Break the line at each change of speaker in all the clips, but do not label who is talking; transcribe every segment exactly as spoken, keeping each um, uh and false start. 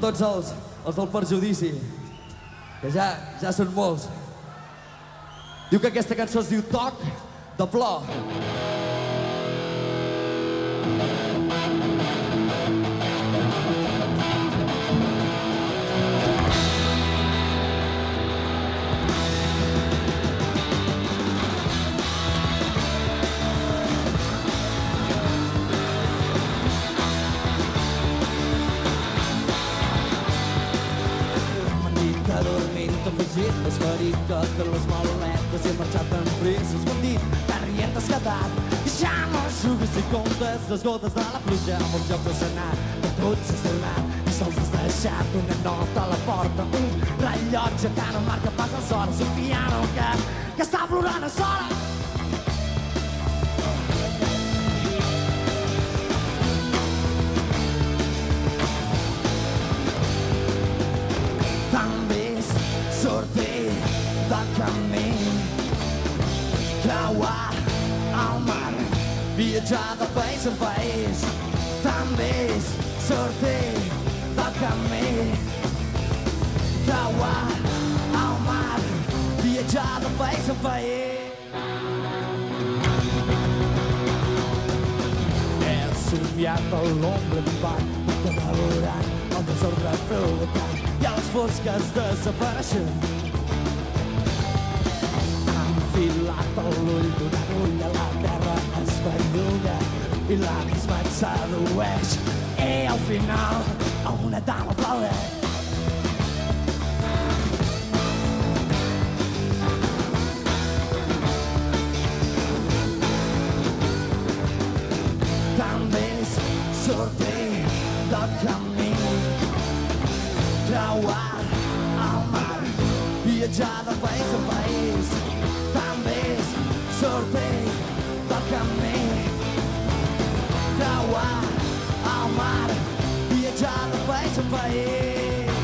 tots els, els del perjudici, que ja, ja són molts. Diu que aquesta cançó es diu Toc de Plor.
Has ferit totes les maletes i he marxat amb presses. M'han dit que rient t'has quedat i ja no jugues i comptes les gotes de la pluja amb el joc de senat, que tot s'ha tornat i sols has deixat una nota a la porta, un rellotge que no marca pas les hores, un piano que, que està plorant a sola. Sortir del camí, creuar el mar, viatjar de país en país. T'han vist sortir del camí, creuar el mar, viatjar de país en país. He somiat a l'ombra d'un bar, devorant el desordre provocant i a les fosques desapareixen. Han filat l'ull d'una agulla, la terra es belluga i l'abisme et sedueix i al final a una dama aplaudeix. T'han vist sortir del camí, creuar el mar, viatjar de país en país. T'han vist sortir del camí, creuar el mar, viatjar de país en país.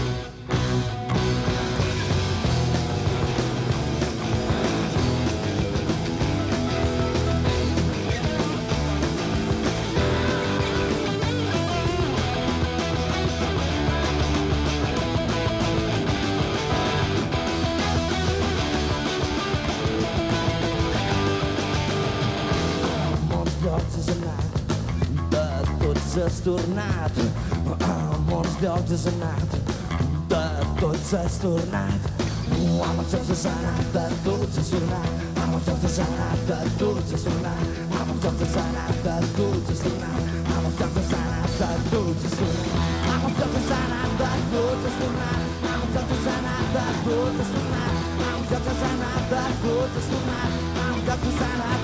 Has tornat, a molts llocs has anat, de tots has tornat, a molts llocs has anat, de tots has tornat, a molts llocs has anat, de tots has tornat, a molts llocs has anat, de tots has tornat, a molts llocs has anat, de tots has tornat, a molts llocs has anat, de tots has tornat, a molts llocs has anat, de tots has tornat, a molts llocs has anat, de tots has tornat, a molts llocs has anat.